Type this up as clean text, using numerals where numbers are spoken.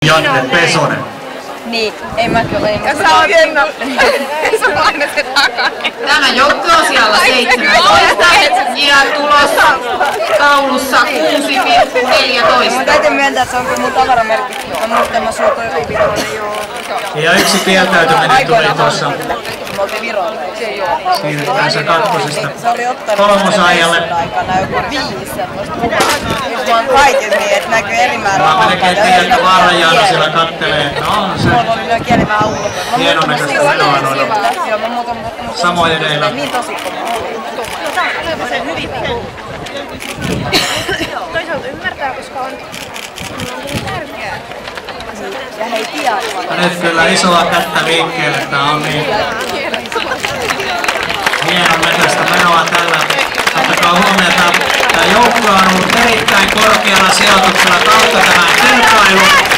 Janne Pesonen. Niin, ei mä kyllä. Ja sä oot se on aina se takana. Tämä joukko on siellä 17 ja tulossa taulussa 6,14. Mä täytyy myöntää, että se on kyllä mun tavaramerkki. Mä muistan, mä suutuin Ja yksi kieltäytyminen tuli tuossa. Me oltiin Virolla. Siirrytään se kakkosesta Se oli ottanut kolmosajalle. aikana joku 5 semmoista kuvaa. Nyt mä oon kaiken niin, että näkyy eri määrä. Mä melkein tiedän, että Vaara Jaana siellä kattelee, että on se. Mulla oli lyö kieli vähän ulkopuolella. Hienon näköistä menoa noilla. Joo, mä muutan Samoin edeillä. niin tosi kovaa. Se hyvin. Toisaalta ymmärtää, koska on tärkeää. Ja hei tiedä. Ja nyt kyllä isoa kättä liikkeelle, tää on niin hienon näköistä menoa tällä. Ottakaa huomioon, että tämä joukko on ollut erittäin korkealla sijoituksella kautta tämän kilpailun.